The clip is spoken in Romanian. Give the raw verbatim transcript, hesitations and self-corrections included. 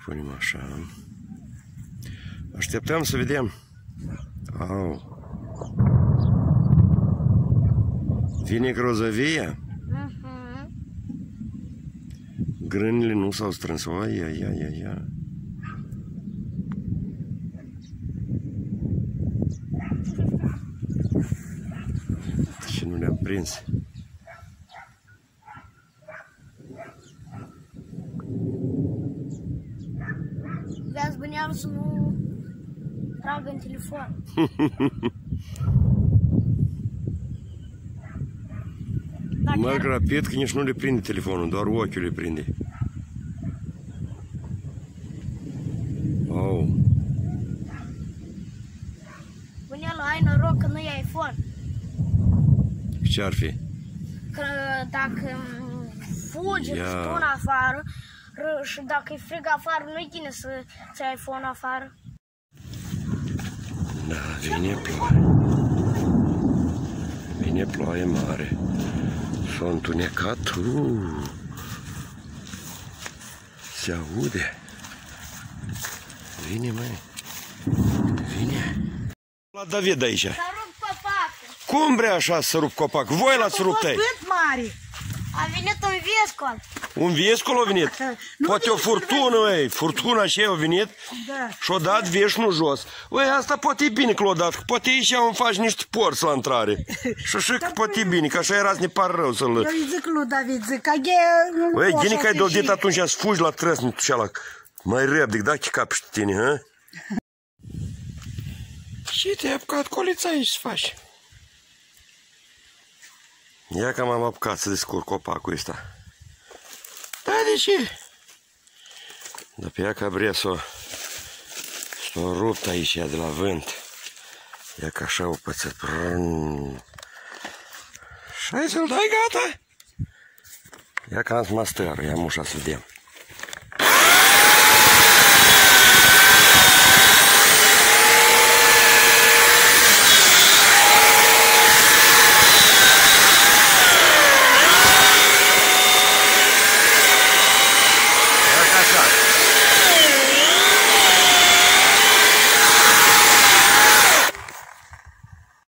Punem așa. Așteptăm să vedem. Au. Vine grozăvia? Uh-huh. Grânile nu s-au strâns. Ai, ai, ai, ai, ai. Și nu le-am prins. Vezi bănealul să nu tragă în telefon. Merg rapid că nici nu le prinde telefonul, doar ochiul le prinde. Oh. Bănealul, ai noroc că nu e iPhone. Ce ar fi? Că dacă fugi, Ia. spun afară, și dacă e frig afară, nu-i bine să ți ai iPhone afară. Da, vine ploaie. Vine ploaie mare. S-a întunecat. Uh. Se aude. Vine, măi. Vine. La David aici. S-a rupt copacul. Cum vrea așa să rup copac? Voi l-ați rupt aici. Cât mare? A venit un viescol. Un viescol a venit? Poate o furtună, ei. Furtuna și a venit Da. și-a dat veșnul jos. Ui, asta poate e bine că l-a dat, că poate aici îmi faci niște porți la intrare. Și și că poate e bine, că așa era să ne par rău să-l... Eu îi zic lui David, zic că e... Ui, gine că ai dovedit atunci să fugi la trăsnitul ceala. Mai repede, da, ce capi și tine, hă? Și te-ai apucat colița aici să faci. Ia că m-am apucat să descurc copacul ăsta. Da, de ce? Dar pe ea că vrea să s-o rupt aici de la vânt. Ia că așa o pățet. Și hai să-l dai gata? Ia că am masterul, ia mușa să vedem.